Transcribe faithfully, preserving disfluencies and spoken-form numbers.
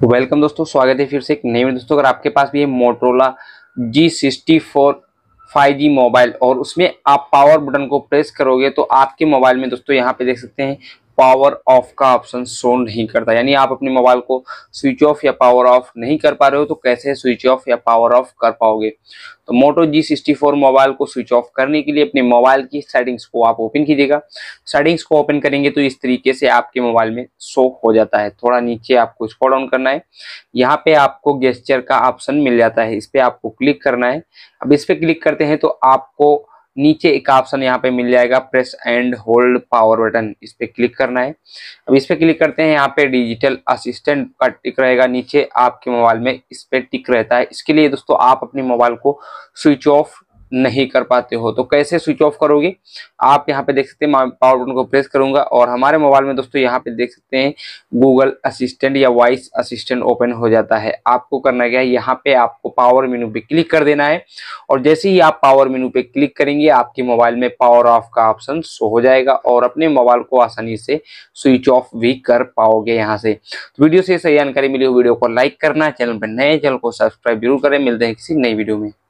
तो वेलकम दोस्तों, स्वागत है फिर से एक नई वीडियो। दोस्तों अगर आपके पास भी है Motorola G sixty four five G mobile और उसमें आप पावर बटन को प्रेस करोगे तो आपके मोबाइल में दोस्तों यहाँ पे देख सकते हैं पावर ऑफ का ऑप्शन शो नहीं करता, यानी आप अपने मोबाइल को स्विच ऑफ या पावर ऑफ नहीं कर पा रहे हो। तो कैसे स्विच ऑफ या पावर ऑफ कर पाओगे? तो Moto G sixty four mobile को स्विच ऑफ करने के लिए अपने मोबाइल की सेटिंग्स को आप ओपन कीजिएगा। सेटिंग्स को ओपन करेंगे तो इस तरीके से आपके मोबाइल में शो हो जाता है। थोड़ा नीचे आपको स्क्रॉल डाउन करना है, यहाँ पे आपको गेस्चर का ऑप्शन मिल जाता है, इस पे आपको क्लिक करना है। अब इस पे क्लिक करते हैं तो आपको नीचे एक ऑप्शन यहाँ पे मिल जाएगा, press and hold power button, इस पे क्लिक करना है। अब इस पे क्लिक करते हैं, यहाँ पे डिजिटल असिस्टेंट का टिक रहेगा, नीचे आपके मोबाइल में इस पे टिक रहता है। इसके लिए दोस्तों आप अपने मोबाइल को स्विच ऑफ नहीं कर पाते हो। तो कैसे स्विच ऑफ करोगे? आप यहाँ पे देख सकते हैं, पावर बटन को प्रेस करूंगा और हमारे मोबाइल में दोस्तों यहाँ पे देख सकते हैं गूगल असिस्टेंट या वॉइस असिस्टेंट ओपन हो जाता है। आपको करना क्या है, यहाँ पे आपको पावर मेनू पे क्लिक कर देना है और जैसे ही आप पावर मेनू पे क्लिक करेंगे आपके मोबाइल में पावर ऑफ का ऑप्शन शो हो जाएगा और अपने मोबाइल को आसानी से स्विच ऑफ भी कर पाओगे यहाँ से। तो वीडियो से सही जानकारी मिली हो, वीडियो को लाइक करना, चैनल पर नए चैनल को सब्सक्राइब जरूर करें। मिलते हैं किसी नई वीडियो में।